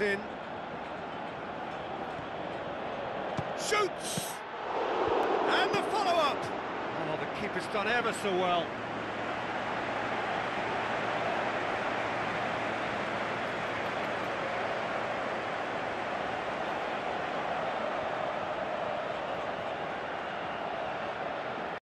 in. Shoots! And the follow-up! Oh, the keeper's done ever so well.